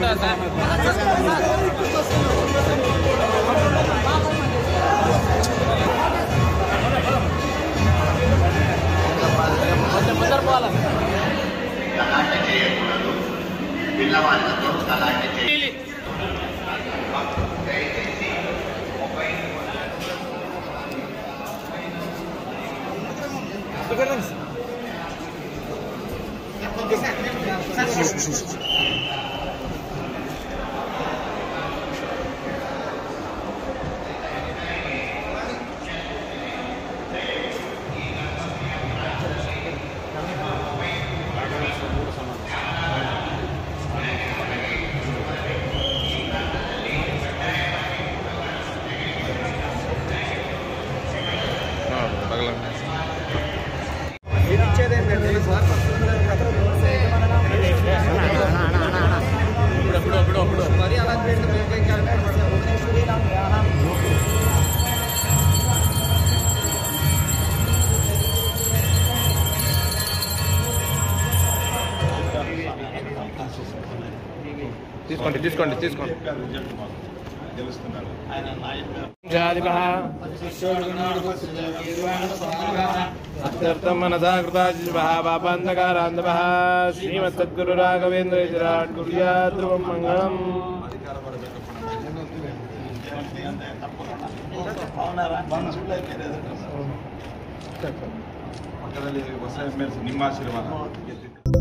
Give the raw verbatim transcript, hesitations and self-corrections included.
గలాట చేయకూడదు, పిల్లవాళ్ళతో గలాట చేయాలి. దయచేసి మొబైల్ తీసుకోండి తీసుకోండి తీసుకోండి మనసా కృతాంధకారాంధ శ్రీమత్ సద్గురు రాఘవేంద్ర విరాట్ కుర్యాత్ ధ్రువం మంగళం. పక్కದಲ್ಲಿ ಹೊಸ ಎಮ್ ಎಲ್ ಸಿ ನಿಮ್ಮ ಆಶೀರ್ವಾದ.